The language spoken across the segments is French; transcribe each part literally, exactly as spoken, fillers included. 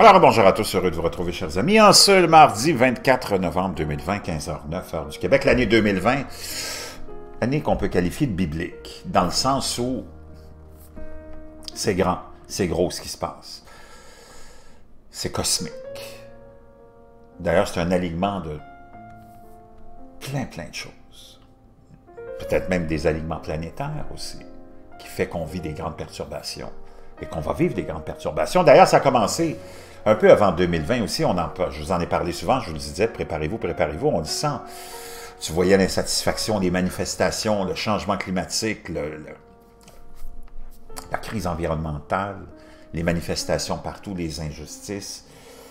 Alors bonjour à tous, heureux de vous retrouver chers amis, en ce mardi vingt-quatre novembre deux mille vingt, quinze heures neuf, heure du Québec, l'année deux mille vingt, année qu'on peut qualifier de biblique, dans le sens où c'est grand, c'est gros ce qui se passe, c'est cosmique. D'ailleurs, c'est un alignement de plein plein de choses, peut-être même des alignements planétaires aussi, qui fait qu'on vit des grandes perturbations. Et qu'on va vivre des grandes perturbations. D'ailleurs, ça a commencé un peu avant deux mille vingt aussi. On en, je vous en ai parlé souvent, je vous le disais, préparez-vous, préparez-vous. On le sent. Tu voyais l'insatisfaction, les manifestations, le changement climatique, le, le, la crise environnementale, les manifestations partout, les injustices,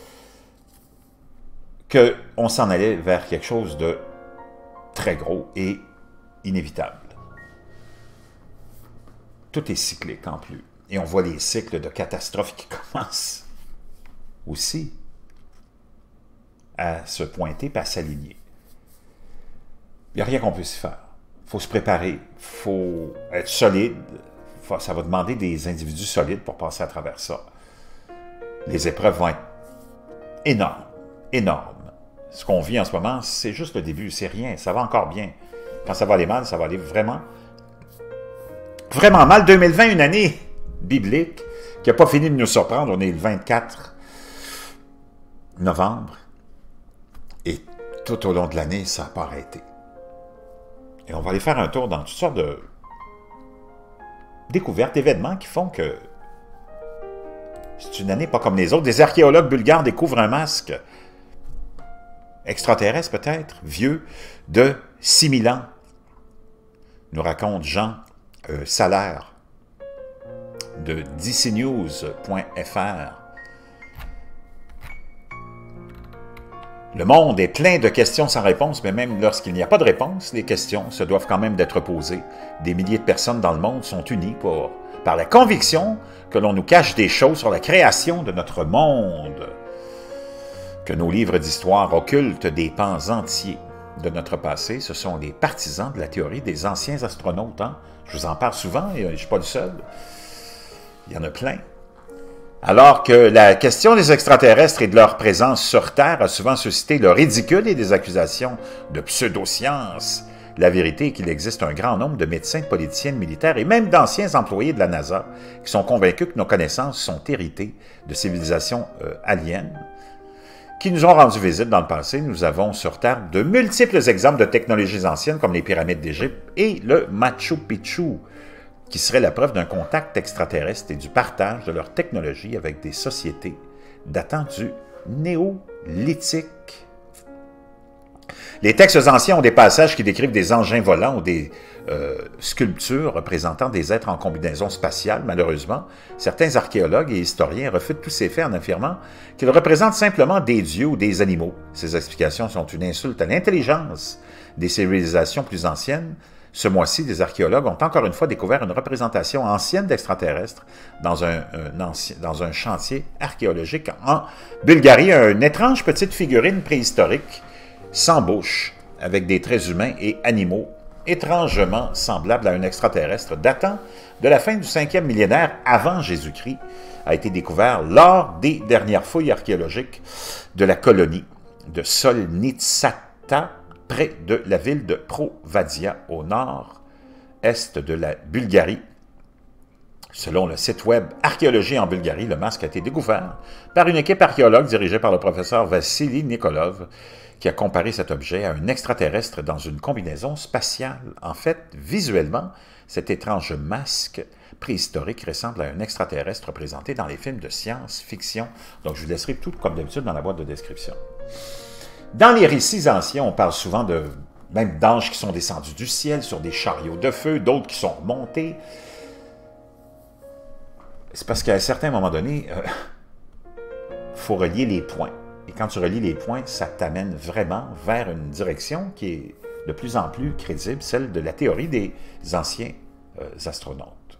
qu'on s'en allait vers quelque chose de très gros et inévitable. Tout est cyclique en plus. Et on voit les cycles de catastrophes qui commencent aussi à se pointer et à s'aligner. Il n'y a rien qu'on puisse faire. Il faut se préparer, il faut être solide. Faut, ça va demander des individus solides pour passer à travers ça. Les épreuves vont être énormes, énormes. Ce qu'on vit en ce moment, c'est juste le début, c'est rien, ça va encore bien. Quand ça va aller mal, ça va aller vraiment, vraiment mal. deux mille vingt, une année biblique, qui n'a pas fini de nous surprendre. On est le vingt-quatre novembre, et tout au long de l'année, ça n'a pas arrêté. Et on va aller faire un tour dans toutes sortes de découvertes, d'événements qui font que c'est une année pas comme les autres. Des archéologues bulgares découvrent un masque extraterrestre peut-être, vieux, de six mille ans, nous raconte Jean euh, Salaire, de D C news point F R. Le monde est plein de questions sans réponse, mais même lorsqu'il n'y a pas de réponse, les questions se doivent quand même d'être posées. Des milliers de personnes dans le monde sont unies pour, par la conviction que l'on nous cache des choses sur la création de notre monde, que nos livres d'histoire occultent des pans entiers de notre passé. Ce sont les partisans de la théorie des anciens astronautes. Hein? Je vous en parle souvent et je ne suis pas le seul. Il y en a plein. Alors que la question des extraterrestres et de leur présence sur Terre a souvent suscité le ridicule et des accusations de pseudo-science, la vérité est qu'il existe un grand nombre de médecins, de politiciens, de militaires et même d'anciens employés de la NASA qui sont convaincus que nos connaissances sont héritées de civilisations euh, aliens qui nous ont rendu visite dans le passé. Nous avons sur Terre de multiples exemples de technologies anciennes comme les pyramides d'Égypte et le Machu Picchu, qui serait la preuve d'un contact extraterrestre et du partage de leur technologie avec des sociétés datant du néolithique. Les textes anciens ont des passages qui décrivent des engins volants ou des euh, sculptures représentant des êtres en combinaison spatiale. Malheureusement, certains archéologues et historiens refutent tous ces faits en affirmant qu'ils représentent simplement des dieux ou des animaux. Ces explications sont une insulte à l'intelligence des civilisations plus anciennes. Ce mois-ci, des archéologues ont encore une fois découvert une représentation ancienne d'extraterrestres dans un, un ancien, dans un chantier archéologique en Bulgarie. Une étrange petite figurine préhistorique sans bouche, avec des traits humains et animaux, étrangement semblables à un extraterrestre datant de la fin du cinquième millénaire avant Jésus-Christ, a été découvert lors des dernières fouilles archéologiques de la colonie de Solnitsata, près de la ville de Provadia, au nord-est de la Bulgarie. Selon le site web Archéologie en Bulgarie, le masque a été découvert par une équipe archéologue dirigée par le professeur Vassili Nikolov, qui a comparé cet objet à un extraterrestre dans une combinaison spatiale. En fait, visuellement, cet étrange masque préhistorique ressemble à un extraterrestre représenté dans les films de science-fiction. Donc, je vous laisserai tout comme d'habitude dans la boîte de description. Dans les récits anciens, on parle souvent de même d'anges qui sont descendus du ciel sur des chariots de feu, d'autres qui sont remontés. C'est parce qu'à un certain moment donné, il euh, faut relier les points. Et quand tu relis les points, ça t'amène vraiment vers une direction qui est de plus en plus crédible, celle de la théorie des anciens euh, astronautes.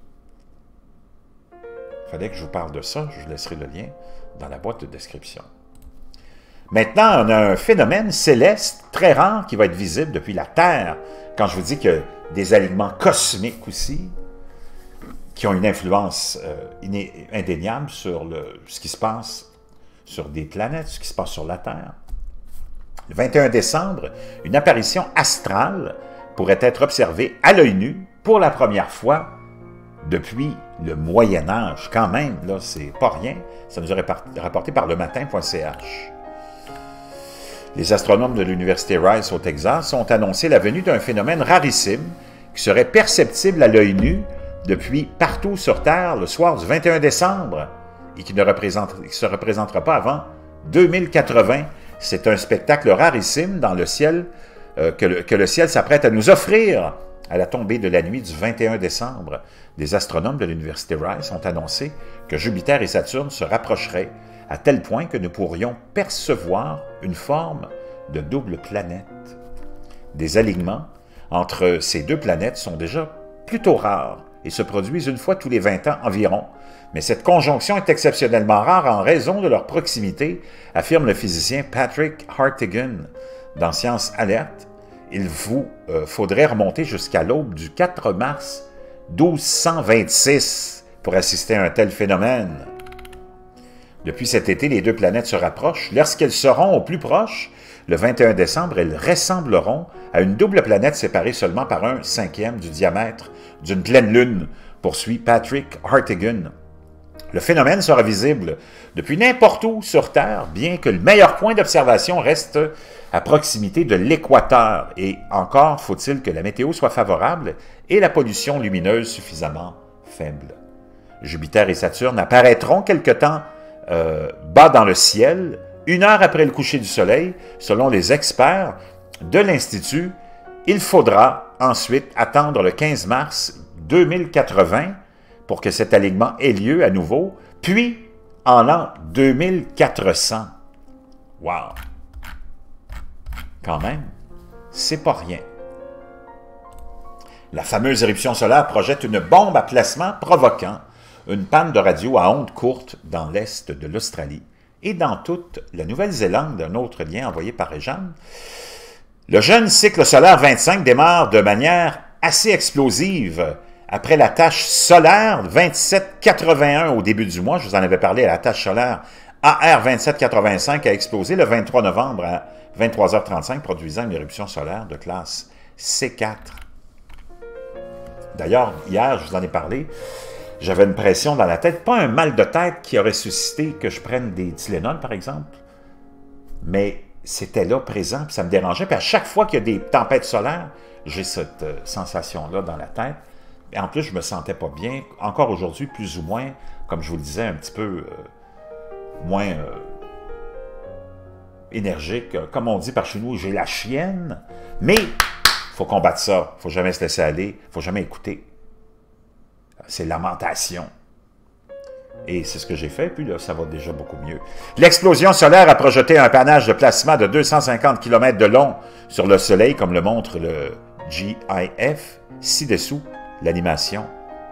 Il fallait que je vous parle de ça, je vous laisserai le lien dans la boîte de description. Maintenant, on a un phénomène céleste très rare qui va être visible depuis la Terre. Quand je vous dis que des alignements cosmiques aussi, qui ont une influence euh, indéniable sur le, ce qui se passe sur des planètes, ce qui se passe sur la Terre. Le vingt et un décembre, une apparition astrale pourrait être observée à l'œil nu pour la première fois depuis le Moyen Âge. Quand même, là, c'est pas rien. Ça nous est rapporté par le matin point c h. Les astronomes de l'Université Rice au Texas ont annoncé la venue d'un phénomène rarissime qui serait perceptible à l'œil nu depuis partout sur Terre le soir du vingt et un décembre et qui ne représente, qui se représentera pas avant deux mille quatre-vingts. C'est un spectacle rarissime dans le ciel euh, que, le, que le ciel s'apprête à nous offrir à la tombée de la nuit du vingt et un décembre. Des astronomes de l'Université Rice ont annoncé que Jupiter et Saturne se rapprocheraient à tel point que nous pourrions percevoir une forme de double planète. Des alignements entre ces deux planètes sont déjà plutôt rares et se produisent une fois tous les vingt ans environ, mais cette conjonction est exceptionnellement rare en raison de leur proximité, affirme le physicien Patrick Hartigan dans Science Alerte. Il vous euh, faudrait remonter jusqu'à l'aube du quatre mars mille deux cent vingt-six pour assister à un tel phénomène. Depuis cet été, les deux planètes se rapprochent. Lorsqu'elles seront au plus proche, le vingt et un décembre, elles ressembleront à une double planète séparée seulement par un cinquième du diamètre d'une pleine lune, poursuit Patrick Hartigan. Le phénomène sera visible depuis n'importe où sur Terre, bien que le meilleur point d'observation reste à proximité de l'équateur. Et encore faut-il que la météo soit favorable et la pollution lumineuse suffisamment faible. Jupiter et Saturne apparaîtront quelque temps euh, bas dans le ciel, une heure après le coucher du soleil, selon les experts de l'Institut. Il faudra ensuite attendre le quinze mars deux mille quatre-vingts pour que cet alignement ait lieu à nouveau, puis en l'an deux mille quatre cents. Wow! Quand même, c'est pas rien. La fameuse éruption solaire projette une bombe à placement provoquant une panne de radio à ondes courtes dans l'est de l'Australie et dans toute la Nouvelle-Zélande, un autre lien envoyé par Réjeanne. Le jeune cycle solaire vingt-cinq démarre de manière assez explosive après la tache solaire vingt-sept quatre-vingt-un au début du mois. Je vous en avais parlé, la tache solaire A R vingt-sept quatre-vingt-cinq a explosé le vingt-trois novembre à vingt-trois heures trente-cinq, produisant une éruption solaire de classe C quatre. D'ailleurs, hier, je vous en ai parlé, j'avais une pression dans la tête, pas un mal de tête qui aurait suscité que je prenne des Tylenol, par exemple, mais c'était là, présent, puis ça me dérangeait. Puis à chaque fois qu'il y a des tempêtes solaires, j'ai cette euh, sensation-là dans la tête. Et en plus, je me sentais pas bien. Encore aujourd'hui, plus ou moins, comme je vous le disais, un petit peu euh, moins euh, énergique. Comme on dit par chez nous, j'ai la chienne. Mais il faut combattre ça. Il ne faut jamais se laisser aller. Il ne faut jamais écouter. C'est lamentation. Et c'est ce que j'ai fait, puis là, ça va déjà beaucoup mieux. L'explosion solaire a projeté un panache de plasma de deux cent cinquante kilomètres de long sur le Soleil, comme le montre le G I F, ci-dessous l'animation.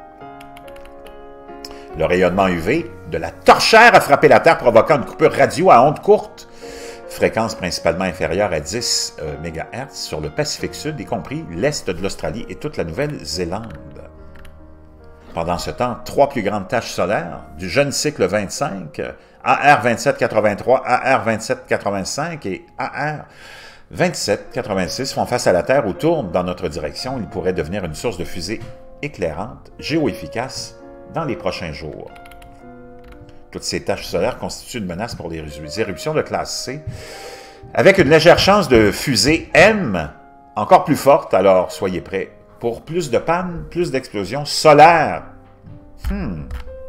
Le rayonnement U V de la torchère a frappé la Terre, provoquant une coupure radio à ondes courtes, fréquence principalement inférieure à dix euh, mégahertz sur le Pacifique Sud, y compris l'Est de l'Australie et toute la Nouvelle-Zélande. Pendant ce temps, trois plus grandes taches solaires du jeune cycle vingt-cinq, A R vingt-sept quatre-vingt-trois, A R vingt-sept quatre-vingt-cinq et A R vingt-sept quatre-vingt-six font face à la Terre ou tournent dans notre direction. Ils pourraient devenir une source de fusée éclairante, géo-efficace, dans les prochains jours. Toutes ces taches solaires constituent une menace pour les éruptions de classe C, avec une légère chance de fusée M encore plus forte, alors soyez prêts pour plus de pannes, plus d'explosions solaires. Hmm.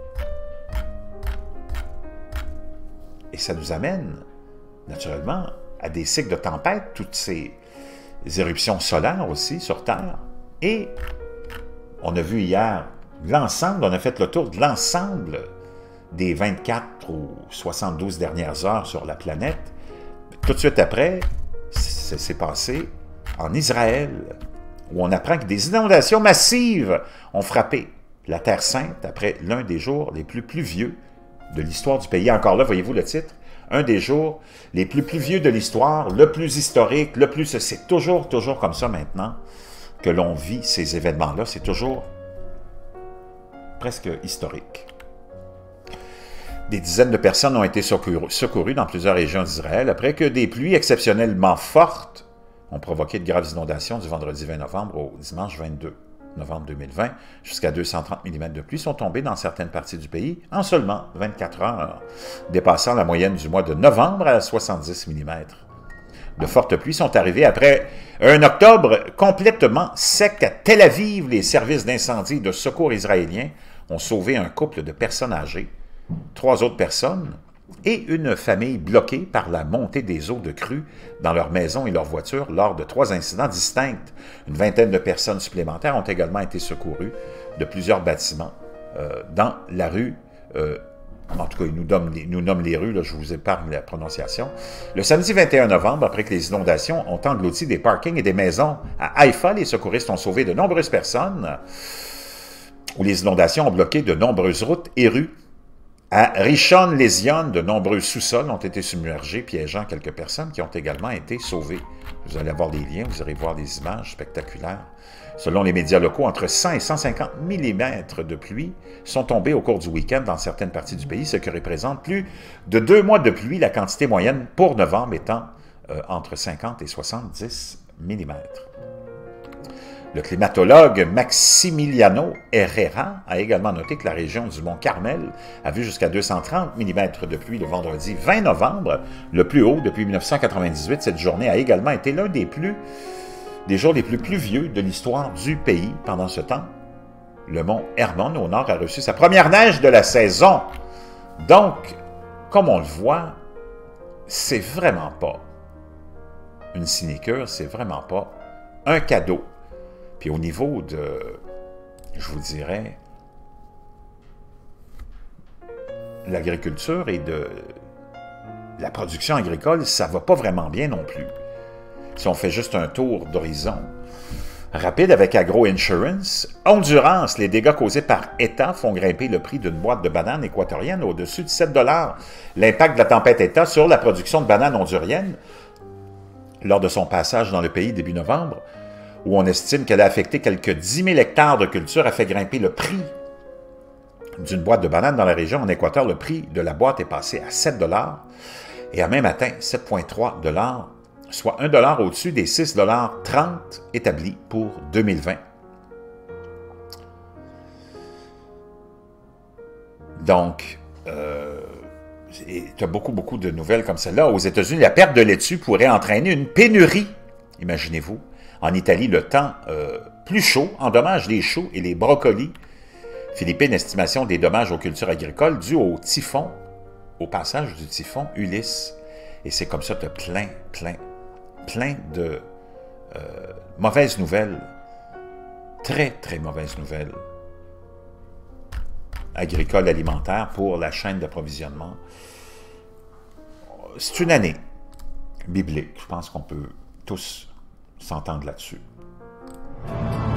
Et ça nous amène, naturellement, à des cycles de tempête, toutes ces éruptions solaires aussi sur Terre. Et on a vu hier l'ensemble, on a fait le tour de l'ensemble des vingt-quatre ou soixante-douze dernières heures sur la planète. Tout de suite après, ça s'est passé en Israël, où on apprend que des inondations massives ont frappé la Terre Sainte après l'un des jours les plus pluvieux de l'histoire du pays. Encore là, voyez-vous le titre? Un des jours les plus pluvieux de l'histoire, le plus historique, le plus... C'est toujours, toujours comme ça maintenant que l'on vit ces événements-là. C'est toujours presque historique. Des dizaines de personnes ont été secourues dans plusieurs régions d'Israël après que des pluies exceptionnellement fortes ont provoqué de graves inondations du vendredi vingt novembre au dimanche vingt-deux novembre deux mille vingt. Jusqu'à deux cent trente millimètres de pluie sont tombés dans certaines parties du pays en seulement vingt-quatre heures, dépassant la moyenne du mois de novembre à soixante-dix millimètres. De fortes pluies sont arrivées après un octobre complètement sec à Tel Aviv. Les services d'incendie et de secours israéliens ont sauvé un couple de personnes âgées, trois autres personnes et une famille bloquée par la montée des eaux de crue dans leurs maisons et leurs voitures lors de trois incidents distincts. Une vingtaine de personnes supplémentaires ont également été secourues de plusieurs bâtiments euh, dans la rue, euh, en tout cas, ils nous nomment les, nous nomment les rues, là, je vous épargne la prononciation. Le samedi vingt et un novembre, après que les inondations ont englouti des parkings et des maisons à Haïfa, les secouristes ont sauvé de nombreuses personnes, où les inondations ont bloqué de nombreuses routes et rues. À Rishon Lezion, de nombreux sous-sols ont été submergés, piégeant quelques personnes qui ont également été sauvées. Vous allez avoir des liens, vous irez voir des images spectaculaires. Selon les médias locaux, entre cent et cent cinquante millimètres de pluie sont tombés au cours du week-end dans certaines parties du pays, ce qui représente plus de deux mois de pluie, la quantité moyenne pour novembre étant euh, entre cinquante et soixante-dix millimètres. Le climatologue Maximiliano Herrera a également noté que la région du Mont Carmel a vu jusqu'à deux cent trente millimètres de pluie le vendredi vingt novembre, le plus haut depuis mille neuf cent quatre-vingt-dix-huit. Cette journée a également été l'un des plus des jours les plus pluvieux de l'histoire du pays. Pendant ce temps, le mont Hermon au nord a reçu sa première neige de la saison. Donc, comme on le voit, c'est vraiment pas une sinécure, c'est vraiment pas un cadeau. Puis au niveau de, je vous dirais, l'agriculture et de la production agricole, ça ne va pas vraiment bien non plus. Si on fait juste un tour d'horizon rapide avec Agro Insurance, Hondurance, les dégâts causés par ETA font grimper le prix d'une boîte de bananes équatorienne au-dessus de sept dollars. L'impact de la tempête ETA sur la production de bananes honduriennes lors de son passage dans le pays début novembre, où on estime qu'elle a affecté quelques dix mille hectares de culture, a fait grimper le prix d'une boîte de bananes dans la région. En Équateur, le prix de la boîte est passé à sept dollars et a même atteint sept virgule trois dollars, soit un dollar au-dessus des six dollars trente établis pour deux mille vingt. Donc, euh, tu as beaucoup, beaucoup de nouvelles comme celle-là. Aux États-Unis, la perte de laitue pourrait entraîner une pénurie, imaginez-vous. En Italie, le temps euh, plus chaud endommage les choux et les brocolis. Philippines, estimation des dommages aux cultures agricoles dus au typhon, au passage du typhon Ulysse. Et c'est comme ça que tu as plein, plein, plein de euh, mauvaises nouvelles, très, très mauvaises nouvelles agricoles, alimentaires pour la chaîne d'approvisionnement. C'est une année biblique. Je pense qu'on peut tous s'entendre là-dessus.